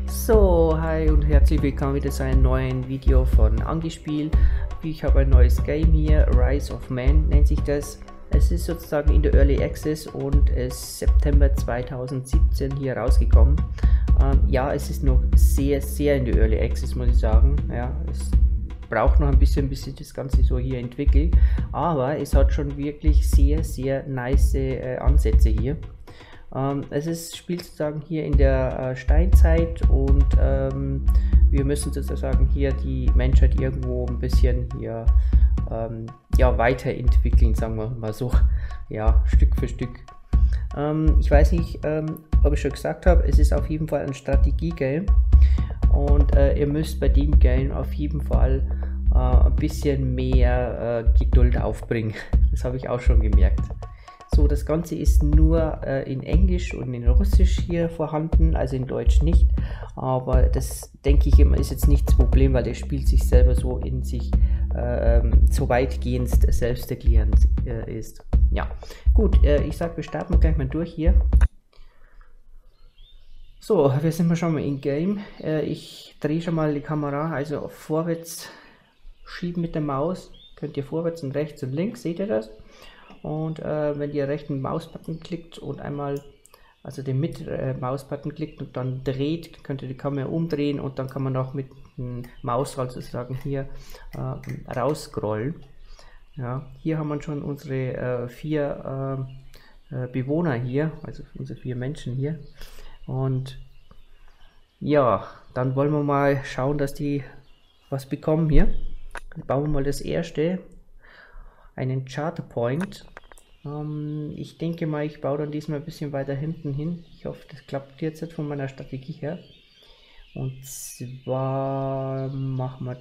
So, hi und herzlich willkommen wieder zu einem neuen Video von Angespiel. Ich habe ein neues Game hier, Rise of Man nennt sich das. Es ist sozusagen in der Early Access und ist September 2017 hier rausgekommen. Ja, es ist noch sehr in der Early Access, muss ich sagen. Ja, es braucht noch ein bisschen, bis sich das Ganze so hier entwickelt. Aber es hat schon wirklich sehr nice Ansätze hier. Es spielt sozusagen hier in der Steinzeit und wir müssen sozusagen hier die Menschheit irgendwo ein bisschen hier ja, weiterentwickeln, sagen wir mal so, ja, Stück für Stück. Ich weiß nicht, ob ich schon gesagt habe, es ist auf jeden Fall ein Strategie-Game und ihr müsst bei dem Game auf jeden Fall ein bisschen mehr Geduld aufbringen. Das habe ich auch schon gemerkt. So, das Ganze ist nur in Englisch und in Russisch hier vorhanden, also in Deutsch nicht. Aber das denke ich immer ist jetzt nicht das Problem, weil der spielt sich selber so in sich so weitgehend selbsterklärend ist. Ja, gut, ich sage, wir starten gleich mal durch hier. So, wir sind schon mal in Game. Ich drehe schon mal die Kamera, also vorwärts schieben mit der Maus. Könnt ihr vorwärts und rechts und links, seht ihr das? Und wenn ihr rechten Mausbutton klickt und einmal, also den Mausputton klickt und dann dreht, könnt ihr die Kamera umdrehen und dann kann man auch mit dem Mausrad sozusagen hier rausscrollen. Ja, hier haben wir schon unsere 4 Bewohner hier, also unsere 4 Menschen hier. Und ja, dann wollen wir mal schauen, dass die was bekommen hier. Dann bauen wir mal das erste. Einen Charter Point. Ich denke mal, ich baue dann diesmal ein bisschen weiter hinten hin. Ich hoffe, das klappt jetzt von meiner Strategie her. Und zwar machen wir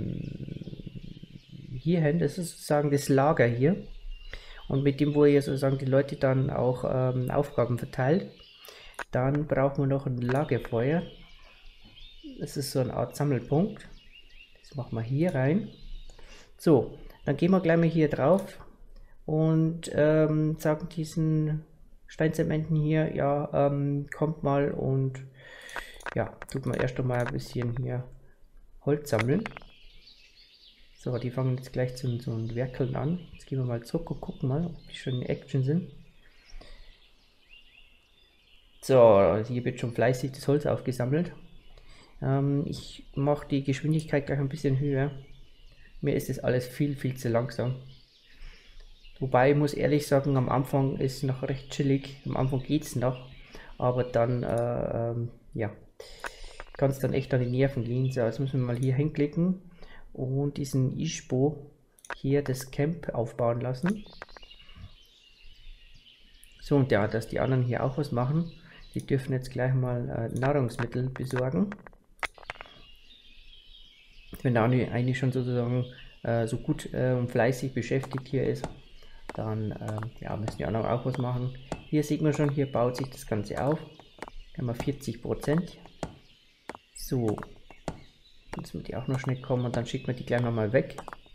dem hier hin. Das ist sozusagen das Lager hier. Und mit dem, wo ihr sozusagen die Leute dann auch Aufgaben verteilt. Dann brauchen wir noch ein Lagerfeuer. Das ist so eine Art Sammelpunkt. Das machen wir hier rein. So. Dann gehen wir gleich mal hier drauf und sagen diesen Steinzementen hier, ja, kommt mal und ja, tut man erst einmal ein bisschen hier Holz sammeln. So, die fangen jetzt gleich so ein Werkeln an. Jetzt gehen wir mal zurück und gucken mal, ob die schon in Action sind. So, hier wird schon fleißig das Holz aufgesammelt. Ich mache die Geschwindigkeit gleich ein bisschen höher. Mir ist das alles viel zu langsam. Wobei ich muss ehrlich sagen, am Anfang ist es noch recht chillig. Am Anfang geht es noch. Aber dann, ja, kann es dann echt an die Nerven gehen. So, jetzt müssen wir mal hier hinklicken und diesen Ispo hier das Camp aufbauen lassen. So, und ja, dass die anderen hier auch was machen. Die dürfen jetzt gleich mal Nahrungsmittel besorgen. Wenn der eine schon sozusagen so gut und fleißig beschäftigt hier ist, dann ja, müssen die anderen auch was machen. Hier sieht man schon, hier baut sich das Ganze auf. Haben wir 40%. So, jetzt wird die auch noch schnell kommen und dann schickt man die gleich nochmal weg.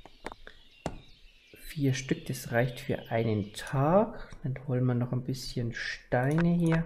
4 Stück, das reicht für einen Tag. Dann holen wir noch ein bisschen Steine hier.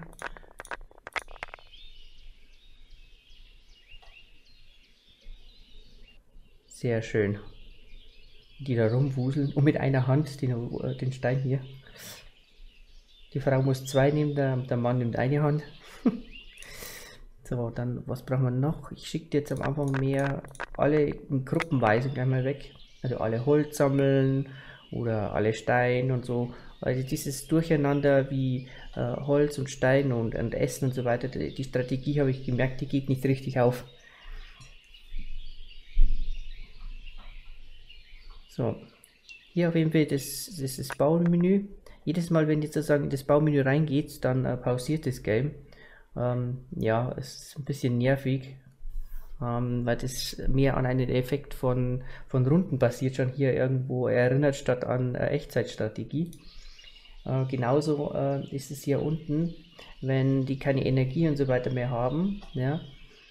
Sehr schön. Die da rumwuseln und mit einer Hand den Stein hier. Die Frau muss 2 nehmen, der Mann nimmt eine Hand. So, dann was brauchen wir noch? Ich schicke jetzt am Anfang mehr alle in Gruppenweise gleich mal weg. Also alle Holz sammeln oder alle Steine und so. Also dieses Durcheinander wie Holz und Stein und Essen und so weiter, die Strategie habe ich gemerkt, die geht nicht richtig auf. So, hier auf jeden Fall das ist das Baumenü. Jedes Mal, wenn ihr sozusagen in das Baumenü reingeht, dann pausiert das Game. Ja, es ist ein bisschen nervig, weil das mehr an einen Effekt von Runden basiert, schon hier irgendwo erinnert, statt an Echtzeitstrategie. Genauso ist es hier unten, wenn die keine Energie und so weiter mehr haben, ja.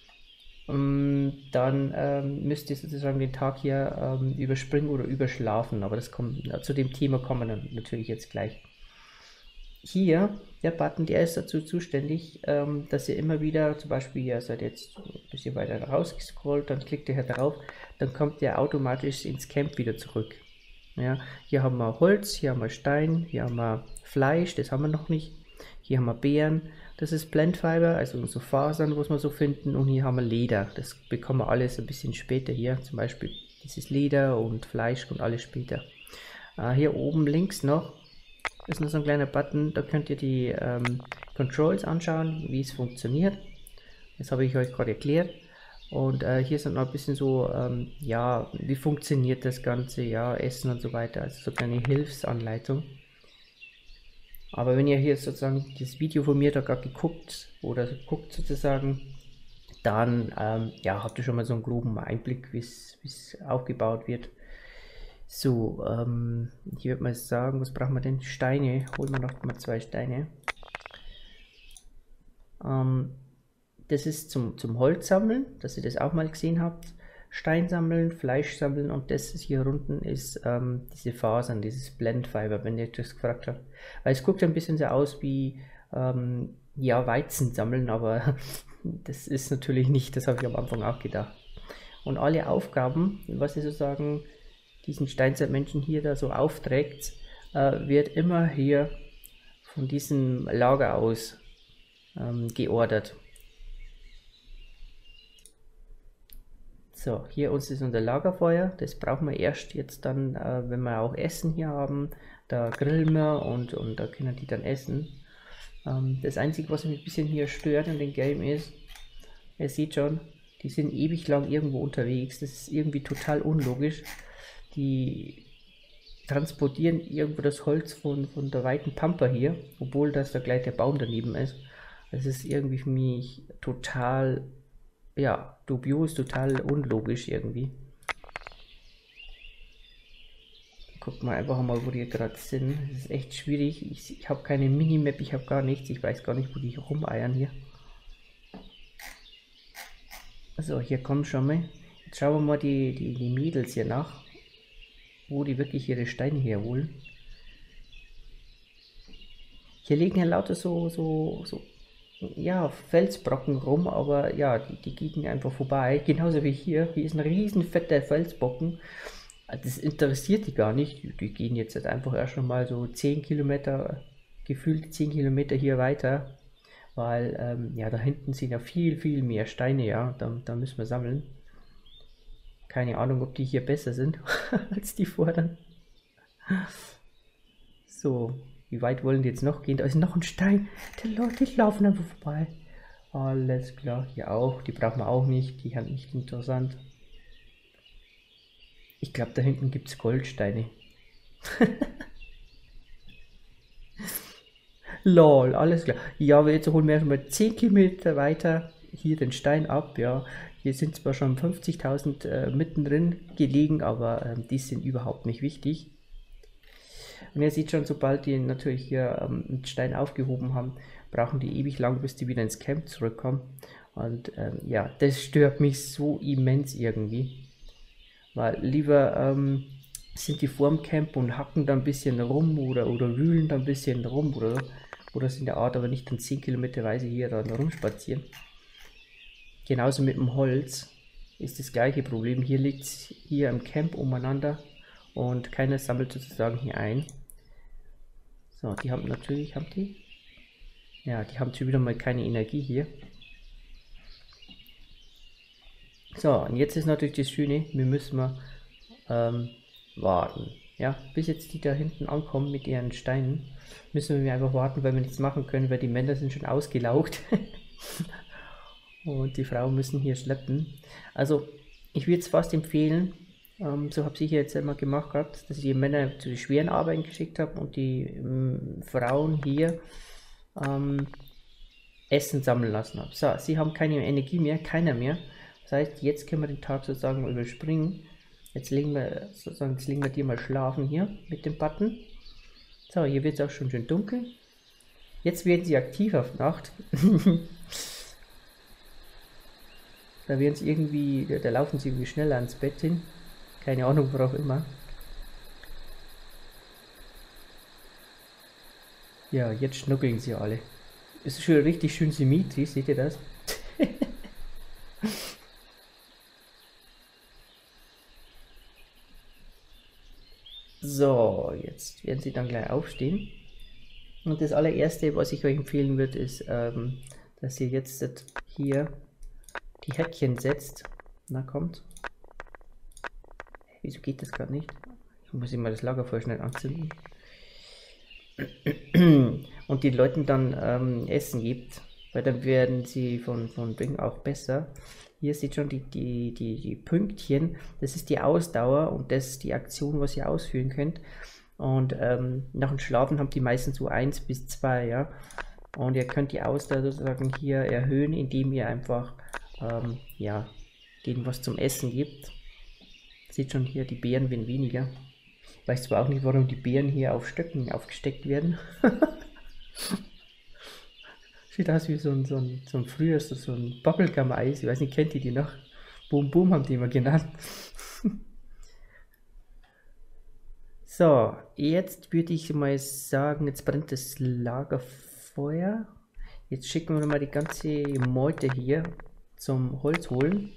Dann müsst ihr sozusagen den Tag hier überspringen oder überschlafen, aber das kommt, zu dem Thema kommen wir dann natürlich jetzt gleich. Hier der Button, der ist dazu zuständig, dass ihr immer wieder, zum Beispiel, ihr seid jetzt ein bisschen weiter rausgescrollt, dann klickt ihr hier drauf, dann kommt der automatisch ins Camp wieder zurück. Ja, hier haben wir Holz, hier haben wir Stein, hier haben wir Fleisch, das haben wir noch nicht. Hier haben wir Beeren, das ist Blendfiber, also so Fasern, was wir so finden. Und hier haben wir Leder, das bekommen wir alles ein bisschen später hier. Zum Beispiel dieses Leder und Fleisch kommt alles später. Hier oben links noch ist noch so ein kleiner Button, da könnt ihr die Controls anschauen, wie es funktioniert. Das habe ich euch gerade erklärt. Und hier sind noch ein bisschen so, ja, wie funktioniert das Ganze, ja, Essen und so weiter, also so eine Hilfsanleitung. Aber wenn ihr hier sozusagen das Video von mir da gerade geguckt oder guckt sozusagen, dann ja, habt ihr schon mal so einen groben Einblick, wie es aufgebaut wird. So, hier würde man sagen, was brauchen wir denn? Steine, holen wir noch mal 2 Steine. Das ist zum Holz sammeln, dass ihr das auch mal gesehen habt. Stein sammeln, Fleisch sammeln und das hier unten ist diese Fasern, dieses Blendfiber, wenn ihr das gefragt habt. Weil es guckt ein bisschen so aus wie ja, Weizen sammeln, aber das ist natürlich nicht, das habe ich am Anfang auch gedacht. Und alle Aufgaben, was ihr sozusagen diesen Steinzeitmenschen hier da so aufträgt, wird immer hier von diesem Lager aus geordert. So, hier uns ist unser Lagerfeuer, das brauchen wir erst jetzt dann, wenn wir auch Essen hier haben, da grillen wir und da können die dann essen. Das Einzige, was mich ein bisschen hier stört in dem Game ist, ihr seht schon, die sind ewig lang irgendwo unterwegs, das ist irgendwie total unlogisch. Die transportieren irgendwo das Holz von der weiten Pampa hier, obwohl das da gleich der Baum daneben ist. Das ist irgendwie für mich total, ja, dubios, total unlogisch irgendwie. Guckt mal einfach mal, wo die gerade sind. Das ist echt schwierig. Ich habe keine Minimap, ich habe gar nichts. Ich weiß gar nicht, wo die rumeiern hier. Also hier kommen schon mal. Jetzt schauen wir mal die Mädels hier nach, wo die wirklich ihre Steine herholen. Hier liegen ja lauter so ja, Felsbrocken rum, aber ja, die gehen einfach vorbei. Genauso wie hier. Hier ist ein riesen fetter Felsbrocken. Das interessiert die gar nicht. Die gehen jetzt halt einfach erst schon mal so 10 Kilometer, gefühlt 10 Kilometer hier weiter. Weil, ja, da hinten sind ja viel mehr Steine, ja. Da müssen wir sammeln. Keine Ahnung, ob die hier besser sind als die vorderen. So, wie weit wollen die jetzt noch gehen? Da ist noch ein Stein. Die laufen einfach vorbei. Alles klar, hier auch. Die brauchen wir auch nicht. Die sind nicht interessant. Ich glaube, da hinten gibt es Goldsteine. Lol, alles klar. Ja, aber jetzt holen wir erstmal 10 Kilometer weiter hier den Stein ab, ja. Hier sind zwar schon 50.000 mittendrin gelegen, aber die sind überhaupt nicht wichtig. Und ihr seht schon, sobald die natürlich hier einen Stein aufgehoben haben, brauchen die ewig lang, bis die wieder ins Camp zurückkommen. Und ja, das stört mich so immens irgendwie. Weil lieber sind die vorm Camp und hacken da ein bisschen rum oder wühlen da ein bisschen rum oder in der Art, aber nicht dann 10 Kilometerweise hier dann rumspazieren. Genauso mit dem Holz ist das gleiche Problem. Hier liegt es hier im Camp umeinander und keiner sammelt sozusagen hier ein. So, die haben natürlich, ja, die haben schon wieder mal keine Energie hier. So, und jetzt ist natürlich das Schöne, wir müssen warten. Ja, bis jetzt die da hinten ankommen mit ihren Steinen, müssen wir einfach warten, weil wir nichts machen können, weil die Männer sind schon ausgelaugt. Und die Frauen müssen hier schleppen. Also, ich würde es fast empfehlen, so habe ich jetzt immer gemacht gehabt, dass ich die Männer zu den schweren Arbeiten geschickt habe und die Frauen hier Essen sammeln lassen habe. So, sie haben keine Energie mehr, keiner mehr. Das heißt, jetzt können wir den Tag sozusagen überspringen. Jetzt legen wir die mal schlafen hier mit dem Button. So, hier wird es auch schon schön dunkel. Jetzt werden sie aktiv auf Nacht. Da werden sie irgendwie, da laufen sie irgendwie schneller ans Bett hin. Keine Ahnung, worauf immer. Ja, jetzt schnuckeln sie alle. Es ist schon richtig schön symmetrisch, seht ihr das? So, jetzt werden sie dann gleich aufstehen. Und das allererste, was ich euch empfehlen würde, ist, dass ihr jetzt hier die Häkchen setzt. Na, kommt. Wieso geht das gerade nicht? Ich muss immer das Lagerfeuer schnell anzünden. Und den Leuten dann Essen gibt, weil dann werden sie von Bing auch besser. Hier seht schon die Pünktchen, das ist die Ausdauer und das ist die Aktion, was ihr ausführen könnt. Und nach dem Schlafen haben die meistens so 1 bis 2, ja. Und ihr könnt die Ausdauer sozusagen hier erhöhen, indem ihr einfach ja, denen was zum Essen gibt. Seht schon hier, die Beeren werden weniger. Ich weiß zwar auch nicht, warum die Beeren hier auf Stöcken aufgesteckt werden. Sieht aus wie so ein früher so ein Bubblegum-Eis. Ich weiß nicht, kennt ihr die noch? Boom Boom haben die immer genannt. So, jetzt würde ich mal sagen, jetzt brennt das Lagerfeuer. Jetzt schicken wir mal die ganze Meute hier zum Holz holen.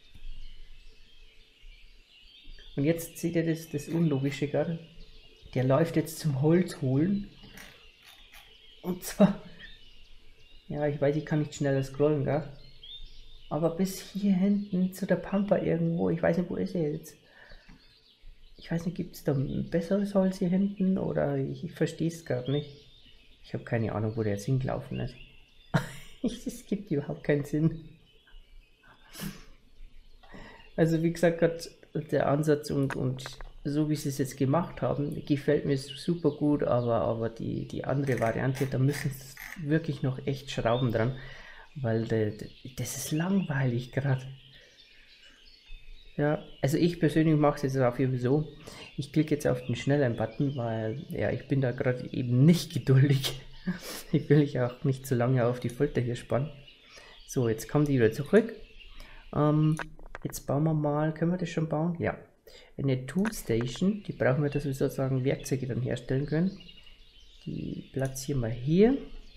Und jetzt seht ihr das Unlogische gerade. Der läuft jetzt zum Holz holen. Und zwar, ja, ich weiß, ich kann nicht schneller scrollen, gell? Aber bis hier hinten zu der Pampa irgendwo, ich weiß nicht, wo ist er jetzt? Ich weiß nicht, gibt es da ein besseres Holz hier hinten oder ich verstehe es gerade nicht. Ich habe keine Ahnung, wo der jetzt hingelaufen ist. Es gibt überhaupt keinen Sinn. Also wie gesagt, gerade der Ansatz und so wie sie es jetzt gemacht haben, gefällt mir super gut, aber die andere Variante, da müssen sie wirklich noch echt schrauben dran, weil das ist langweilig gerade. Ja, also ich persönlich mache es jetzt auf jeden Fall so. Ich klicke jetzt auf den schnellen Button, weil ja, ich bin da gerade eben nicht geduldig. Ich will mich auch nicht zu lange auf die Folter hier spannen. So, jetzt kommen die wieder zurück. Jetzt bauen wir mal, können wir das schon bauen? Ja. Eine Toolstation, die brauchen wir, dass wir sozusagen Werkzeuge dann herstellen können. Die platzieren wir hier.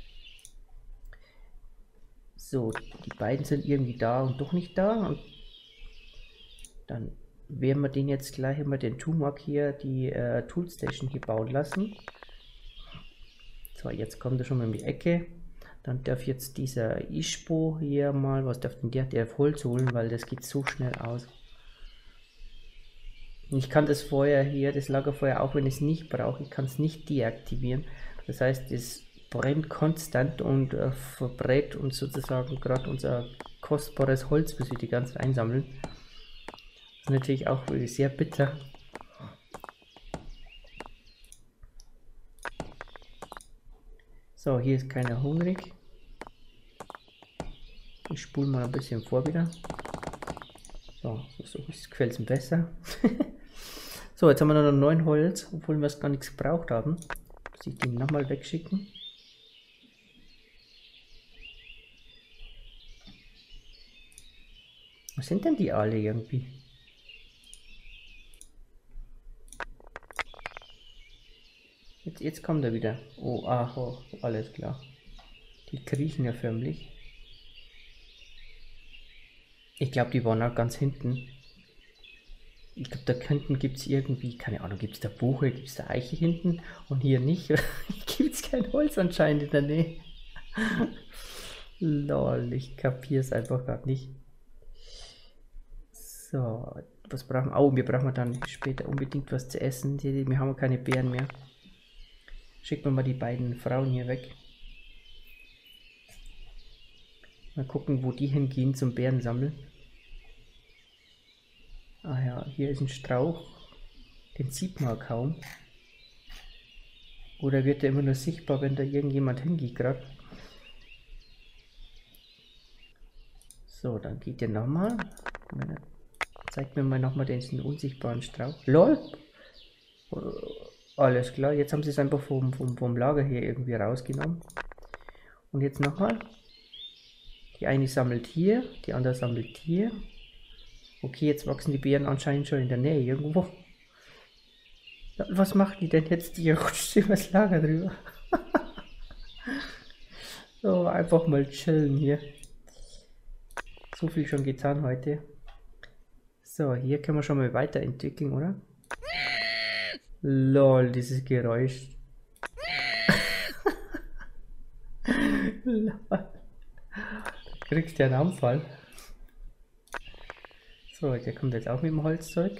So, die beiden sind irgendwie da und doch nicht da. Und dann werden wir den jetzt gleich einmal den Tumak hier, die Toolstation hier bauen lassen. So, jetzt kommt er schon mal in die Ecke. Dann darf jetzt dieser Ishbo hier mal, was darf denn der? Der darf Holz holen, weil das geht so schnell aus. Ich kann das Feuer hier, das Lagerfeuer, auch wenn ich es nicht brauche, ich kann es nicht deaktivieren. Das heißt, es brennt konstant und verbrät uns sozusagen gerade unser kostbares Holz, bis wir die ganzen einsammeln. Das ist natürlich auch sehr bitter. So, hier ist keiner hungrig. Ich spule mal ein bisschen vor wieder. So gefällt es mir besser. So, jetzt haben wir noch 9 Holz, obwohl wir es gar nichts gebraucht haben. Muss ich den nochmal wegschicken. Was sind denn die alle irgendwie? Jetzt kommt er wieder. Oh, ach, oh, alles klar. Die kriechen ja förmlich. Ich glaube, die waren auch ganz hinten. Ich glaube, da hinten gibt es irgendwie, keine Ahnung, gibt es da Buche, gibt es da Eiche hinten und hier nicht. Gibt es kein Holz anscheinend in der Nähe. Lol, ich kapiere es einfach gerade nicht. So, was brauchen wir? Oh, wir brauchen dann später unbedingt was zu essen. Wir haben keine Beeren mehr. Schicken wir mal die beiden Frauen hier weg. Mal gucken, wo die hingehen zum Beeren sammeln. Ah ja, hier ist ein Strauch. Den sieht man kaum. Oder wird der immer nur sichtbar, wenn da irgendjemand hingeht gerade? So, dann geht der nochmal. Zeigt mir mal nochmal den unsichtbaren Strauch. LOL! Alles klar, jetzt haben sie es einfach vom Lager hier irgendwie rausgenommen. Und jetzt nochmal. Die eine sammelt hier, die andere sammelt hier. Okay, jetzt wachsen die Beeren anscheinend schon in der Nähe irgendwo. Was macht die denn jetzt? Die rutscht über das Lager drüber. So, einfach mal chillen hier. So viel schon getan heute. So, hier können wir schon mal weiterentwickeln, oder? Lol, dieses Geräusch. Lol. Kriegst du einen Anfall. So, der kommt jetzt auch mit dem Holzzeug.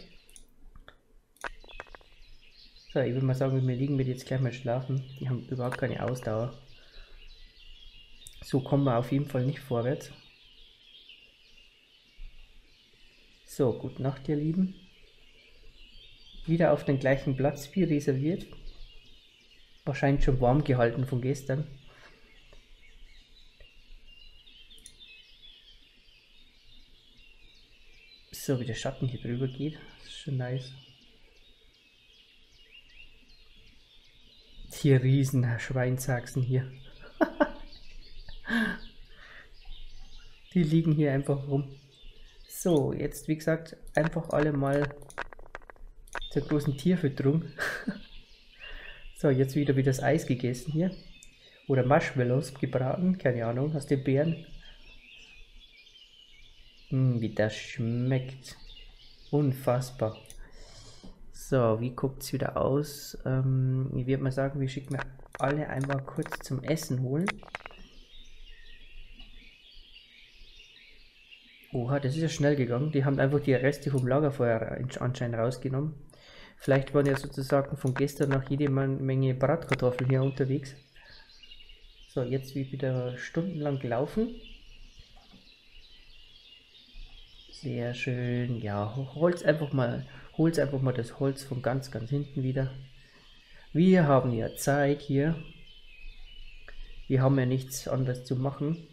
So, ich würde mal sagen, wir liegen mit jetzt gleich mal schlafen. Die haben überhaupt keine Ausdauer. So kommen wir auf jeden Fall nicht vorwärts. So, gute Nacht, ihr Lieben. Wieder auf den gleichen Platz wie reserviert. Wahrscheinlich schon warm gehalten von gestern. So, wie der Schatten hier drüber geht. Das ist schon nice. Hier riesen Schweinshaxen hier. Die liegen hier einfach rum. So, jetzt wie gesagt, einfach alle mal zur großen Tierfütterung. So, jetzt wieder wie das Eis gegessen hier. Oder Marshmallows gebraten, keine Ahnung, aus den Beeren. Wie das schmeckt. Unfassbar. So, wie guckt es wieder aus? Ich würde mal sagen, wir schicken alle einmal kurz zum Essen holen. Oha, das ist ja schnell gegangen. Die haben einfach die Reste vom Lagerfeuer anscheinend rausgenommen. Vielleicht waren ja sozusagen von gestern noch jede Menge Bratkartoffeln hier unterwegs. So, jetzt wird wieder stundenlang gelaufen. Sehr schön. Ja, holt's einfach mal das Holz von ganz hinten wieder. Wir haben ja Zeit hier. Wir haben ja nichts anderes zu machen.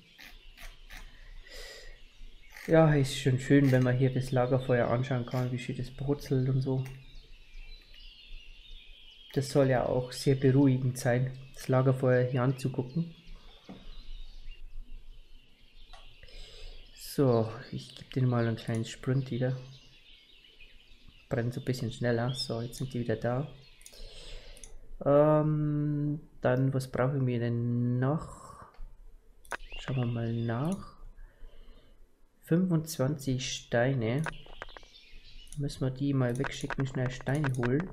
Ja, ist schon schön, wenn man hier das Lagerfeuer anschauen kann, wie schön das brutzelt und so. Das soll ja auch sehr beruhigend sein, das Lagerfeuer hier anzugucken. So, ich gebe denen mal einen kleinen Sprint wieder. Brennt so ein bisschen schneller. So, jetzt sind die wieder da. Dann, was brauchen wir denn noch? Schauen wir mal nach. 25 Steine. Müssen wir die mal wegschicken, schnell Steine holen.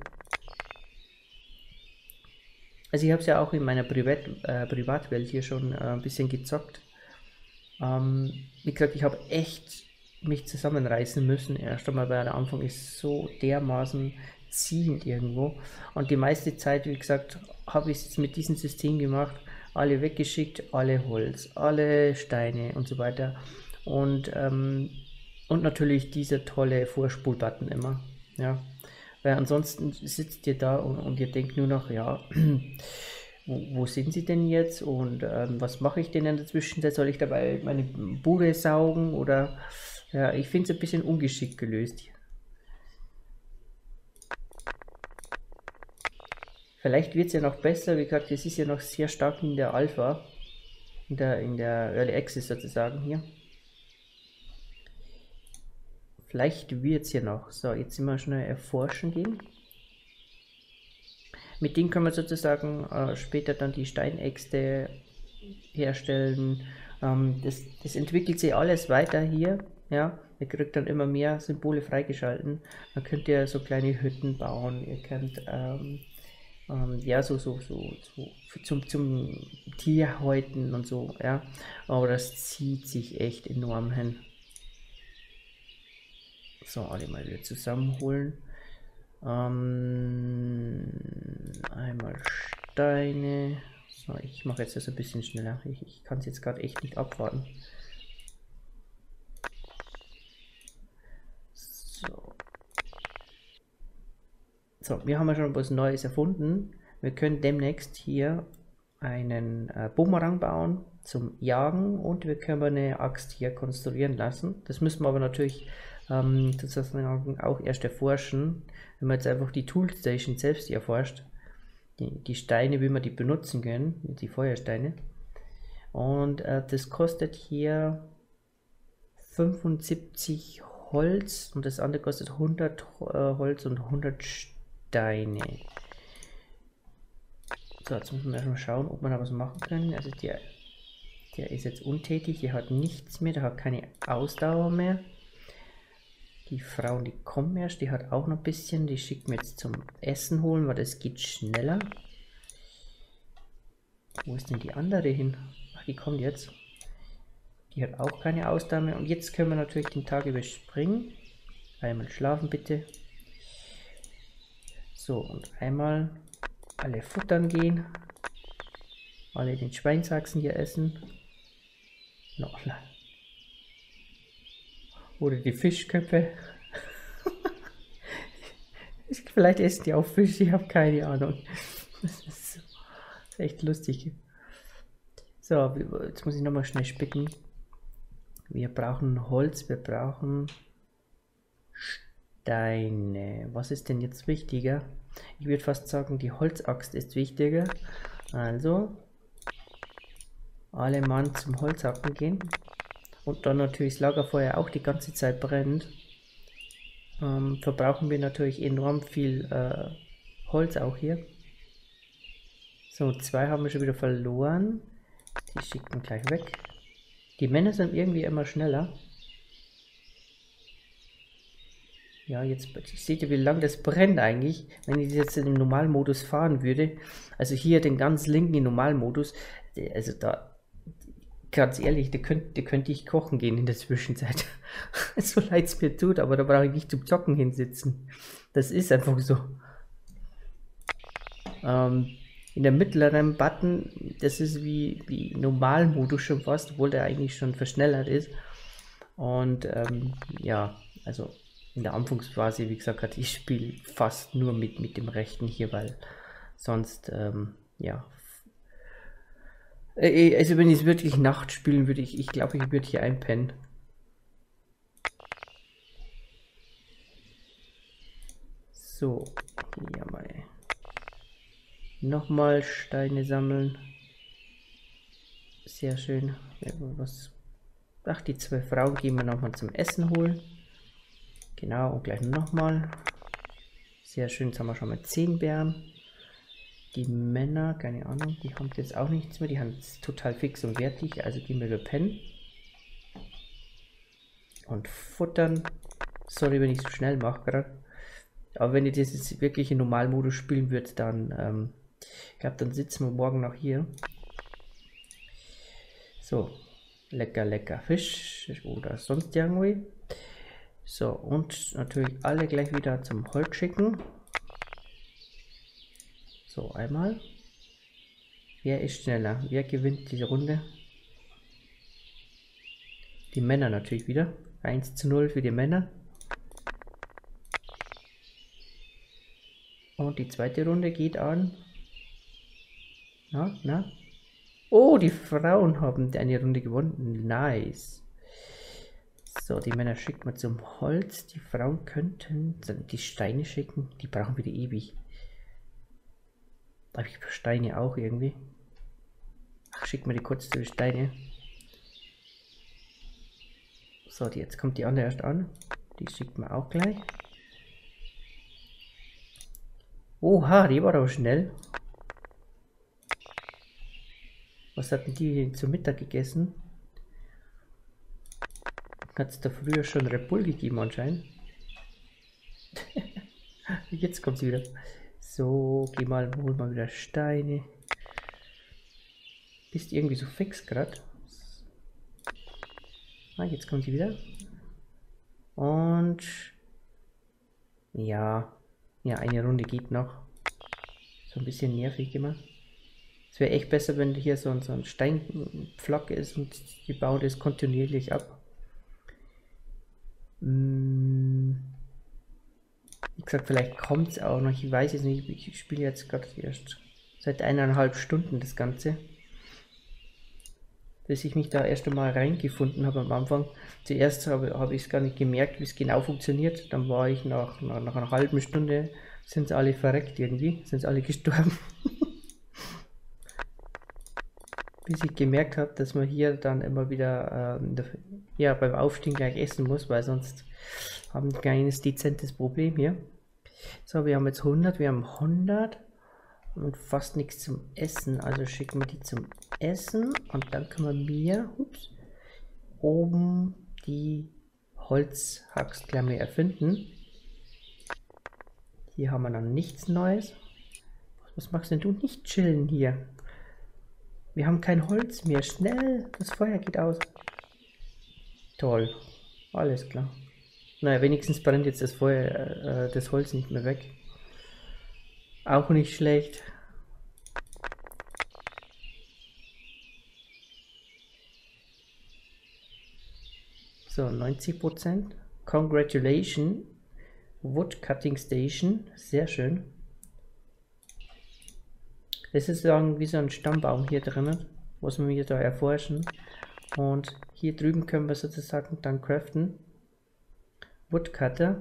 Also ich habe es ja auch in meiner Privatwelt hier schon ein bisschen gezockt. Wie gesagt, ich habe echt mich zusammenreißen müssen. Erst einmal, weil der Anfang ist so dermaßen ziehend irgendwo. Und die meiste Zeit, wie gesagt, habe ich es jetzt mit diesem System gemacht. Alle weggeschickt, alle Holz, alle Steine und so weiter. Und natürlich dieser tolle Vorspulbutton immer. Ja. Weil ansonsten sitzt ihr da und ihr denkt nur noch, ja, wo sind sie denn jetzt und was mache ich denn in der Zwischenzeit? Soll ich dabei meine Bude saugen oder ja, ich finde es ein bisschen ungeschickt gelöst hier. Vielleicht wird es ja noch besser, wie gesagt, es ist ja noch sehr stark in der Alpha, in der Early Access sozusagen hier. Vielleicht wird es ja noch. So, jetzt sind wir schnell erforschen gehen. Mit denen können wir sozusagen später dann die Steinäxte herstellen. Das entwickelt sich alles weiter hier. Ja, ihr kriegt dann immer mehr Symbole freigeschalten. Dann könnt ihr so kleine Hütten bauen. Ihr könnt ja zum Tierhäuten und so. Ja, aber das zieht sich echt enorm hin. So, alle mal wieder zusammenholen. Einmal Steine. So, ich mache jetzt das ein bisschen schneller. Ich kann es jetzt gerade echt nicht abwarten. So, wir haben ja schon was Neues erfunden. Wir können demnächst hier einen Bumerang bauen zum Jagen und wir können eine Axt hier konstruieren lassen. Das müssen wir aber natürlich sozusagen auch erst erforschen. Wenn man jetzt einfach die Toolstation selbst erforscht, die Steine, wie man die benutzen können, die Feuersteine. Und das kostet hier 75 Holz und das andere kostet 100 Holz und 100 Steine. So, jetzt müssen wir erstmal schauen, ob wir da was machen können. Also der ist jetzt untätig, der hat nichts mehr, der hat keine Ausdauer mehr. Die Frau, die kommt erst, die hat auch noch ein bisschen, die schickt mir jetzt zum Essen holen, weil das geht schneller. Wo ist denn die andere hin? Ach, die kommt jetzt. Die hat auch keine Ausdauer mehr. Und jetzt können wir natürlich den Tag überspringen. Einmal schlafen bitte. So, und einmal alle futtern gehen. Alle den Schweinshaxen hier essen. Noch. Oder die Fischköpfe. Vielleicht essen die auch Fisch, ich habe keine Ahnung. Das ist echt lustig. So, jetzt muss ich nochmal schnell spicken. Wir brauchen Holz, wir brauchen Steine. Was ist denn jetzt wichtiger? Ich würde fast sagen, die Holzaxt ist wichtiger. Also, alle Mann zum Holzhacken gehen. Und dann natürlich das Lagerfeuer auch die ganze Zeit brennt. Verbrauchen wir natürlich enorm viel Holz auch hier. So, 2 haben wir schon wieder verloren. Die schicken gleich weg. Die Männer sind irgendwie immer schneller. Ja, jetzt seht ihr, wie lang das brennt eigentlich, wenn ich das jetzt im Normalmodus fahren würde. Also hier den ganz linken Normalmodus, also da, ganz ehrlich, da könnte ich kochen gehen in der Zwischenzeit. So leid es mir tut, aber da brauche ich nicht zum Zocken hinsitzen. Das ist einfach so. In der mittleren Button, das ist wie Normalmodus schon fast, obwohl der eigentlich schon verschnellert ist. Und ja, also in der Anfangsphase, wie gesagt, hatte ich spiele fast nur mit dem rechten hier, weil sonst, ja. Also wenn ich es wirklich Nacht spielen würde, ich glaube, ich würde hier einpennen. So, hier mal. Nochmal Steine sammeln. Sehr schön. Ach, die 2 Frauen gehen wir nochmal zum Essen holen. Genau, und gleich nochmal. Sehr schön, jetzt haben wir schon mal 10 Beeren. Die Männer, keine Ahnung, die haben jetzt auch nichts mehr. Die haben jetzt total fix und fertig, also gehen wir pennen. Und futtern. Sorry, wenn ich so schnell mache gerade. Aber wenn ihr das jetzt wirklich in Normalmodus spielen würdet, dann, ich glaube, dann sitzen wir morgen noch hier. So, lecker Fisch oder sonst irgendwie. So, und natürlich alle gleich wieder zum Holz schicken. So, einmal. Wer ist schneller? Wer gewinnt diese Runde? Die Männer natürlich wieder. 1:0 für die Männer. Und die zweite Runde geht an. Na? Oh, die Frauen haben eine Runde gewonnen. Nice. So, die Männer schickt man zum Holz. Die Frauen könnten die Steine schicken. Die brauchen wieder ewig. Aber ich Steine auch irgendwie. Ach, schick mir die kurz zu den Steine. So, jetzt kommt die andere erst an. Die schickt man auch gleich. Oha, die war aber schnell. Was hatten die zum Mittag gegessen? Hat es da früher schon Red Bull gegeben anscheinend? Jetzt kommt sie wieder. So, geh mal, hol mal wieder Steine. Bist irgendwie so fix gerade. Ah, jetzt kommt sie wieder. Und ja, eine Runde geht noch. So ein bisschen nervig immer. Es wäre echt besser, wenn hier so ein Steinpflock ist und die bauen das kontinuierlich ab. Wie gesagt, vielleicht kommt es auch noch. Ich weiß es nicht. Ich spiele jetzt gerade erst seit 1,5 Stunden das Ganze. Bis ich mich da erst einmal reingefunden habe am Anfang. Zuerst habe ich es gar nicht gemerkt, wie es genau funktioniert. Dann war ich nach einer halben Stunde, sind alle verreckt irgendwie, sind alle gestorben. Bis ich gemerkt habe, dass man hier dann immer wieder ja, beim Aufstehen gleich essen muss, weil sonst haben wir ein kleines dezentes Problem hier. So, wir haben jetzt 100, wir haben 100. und fast nichts zum Essen. Also schicken wir die zum Essen und dann können wir oben die Holzhacksklammer erfinden. Hier haben wir noch nichts Neues. Was machst denn du? Nicht chillen hier. Wir haben kein Holz mehr. Schnell, das Feuer geht aus. Toll, alles klar. Naja, wenigstens brennt jetzt das Feuer, das Holz nicht mehr weg. Auch nicht schlecht. So, 90%. Congratulations. Wood Cutting Station. Sehr schön. Das ist wie so ein Stammbaum hier drinnen, was wir da erforschen. Und hier drüben können wir sozusagen dann craften. Woodcutter.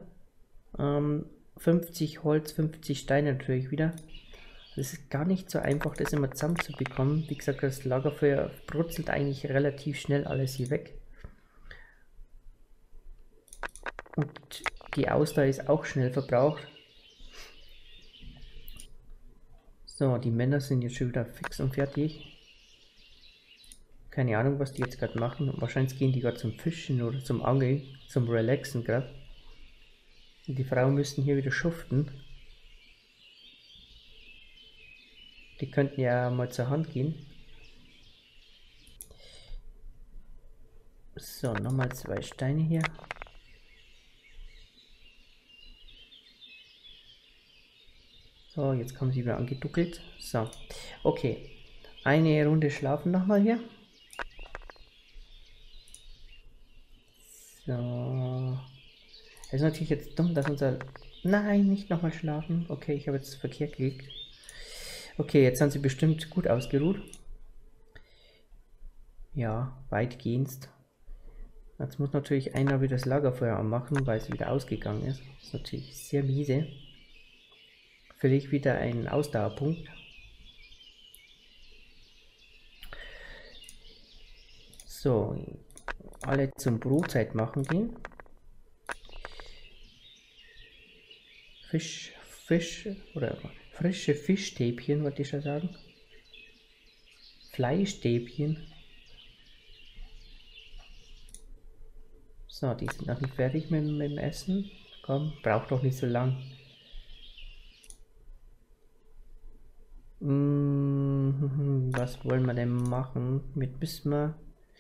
50 Holz, 50 Steine natürlich wieder. Das ist gar nicht so einfach, das immer zusammen zu bekommen. Wie gesagt, das Lagerfeuer brutzelt eigentlich relativ schnell alles hier weg. Und die Ausdauer ist auch schnell verbraucht. So, die Männer sind jetzt schon wieder fix und fertig. Keine Ahnung, was die jetzt gerade machen. Wahrscheinlich gehen die gerade zum Fischen oder zum Angeln, zum Relaxen gerade. Und die Frauen müssten hier wieder schuften. Die könnten ja mal zur Hand gehen. So, nochmal 2 Steine hier. So, jetzt kommen sie wieder angeduckelt. So, okay. Eine Runde schlafen nochmal hier. So. Das ist natürlich jetzt dumm, dass unser... Nein, nicht nochmal schlafen. Okay, ich habe jetzt verkehrt geklickt. Okay, jetzt sind sie bestimmt gut ausgeruht. Ja, weitgehend. Jetzt muss natürlich einer wieder das Lagerfeuer anmachen, weil es wieder ausgegangen ist. Das ist natürlich sehr miese. Vielleicht wieder ein Ausdauerpunkt. So, alle zum Brotzeit machen gehen. Fisch oder frische Fischstäbchen, wollte ich schon sagen. Fleischstäbchen. So, die sind noch nicht fertig mit dem Essen. Komm, braucht doch nicht so lang. Was wollen wir denn machen? Müssen wir...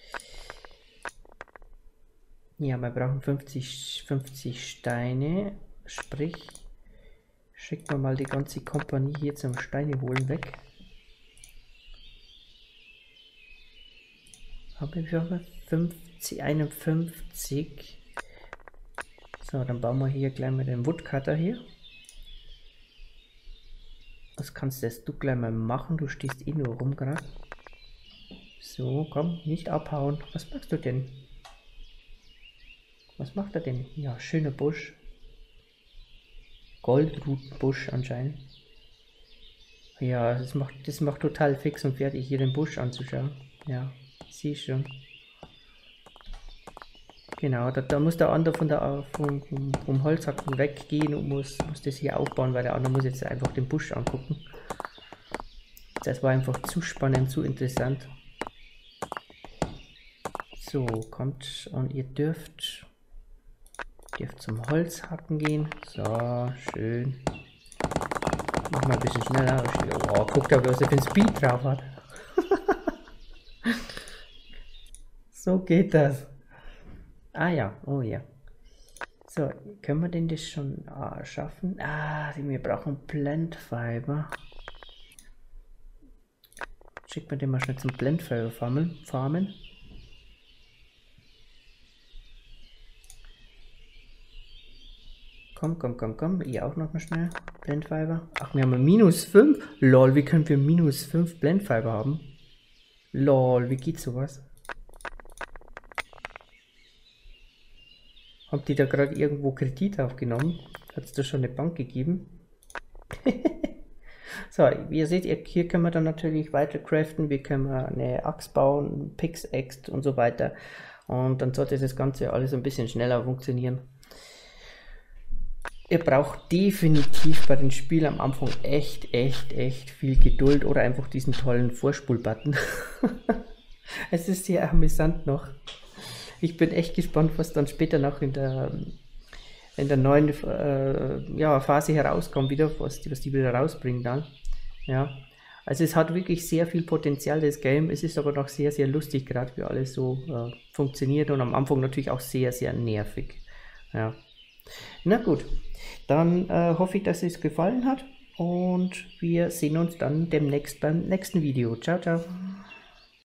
Ja, wir brauchen 50 Steine. Sprich, schicken wir mal die ganze Kompanie hier zum Steine holen weg. Haben wir 50, 51. So, dann bauen wir hier gleich mal den Woodcutter hier. Was kannst du gleich mal machen? Du stehst eh nur rum gerade. So, komm, nicht abhauen. Was machst du denn? Was macht er denn? Ja, schöner Busch. Goldrutbusch anscheinend. Ja, das macht total fix und fertig, hier den Busch anzuschauen. Ja, sieh schon. Genau, da muss der andere vom Holzhacken weggehen und muss das hier aufbauen, weil der andere muss jetzt einfach den Busch angucken. Das war einfach zu spannend, zu interessant. So, kommt und ihr dürft zum Holzhacken gehen. So, schön. Mach mal ein bisschen schneller. Oh, guckt da, was er für ein Speed drauf hat. So geht das. Ah ja, oh ja. So, können wir denn das schon schaffen? Wir brauchen Blendfiber. Schickt man den mal schnell zum Blendfiber farmen. Komm, ihr auch noch mal schnell. Blendfiber. Ach, wir haben -5. Lol, wie können wir -5 Blendfiber haben? Lol, wie geht sowas? Habt ihr da gerade irgendwo Kredit aufgenommen? Hat es da schon eine Bank gegeben? So, wie ihr seht, hier können wir dann natürlich weiter craften. Wir können eine Axt bauen, Pickaxe und so weiter. Und dann sollte das Ganze alles ein bisschen schneller funktionieren. Ihr braucht definitiv bei den Spielen am Anfang echt viel Geduld oder einfach diesen tollen Vorspul-Button. Es ist sehr amüsant noch. Ich bin echt gespannt, was dann später noch in der neuen ja, Phase herauskommt, wieder, was die wieder rausbringen dann. Ja. Also es hat wirklich sehr viel Potenzial, das Game. Es ist aber noch sehr lustig, gerade wie alles so funktioniert und am Anfang natürlich auch sehr nervig. Ja. Na gut, dann hoffe ich, dass es gefallen hat und wir sehen uns dann demnächst beim nächsten Video. Ciao, ciao.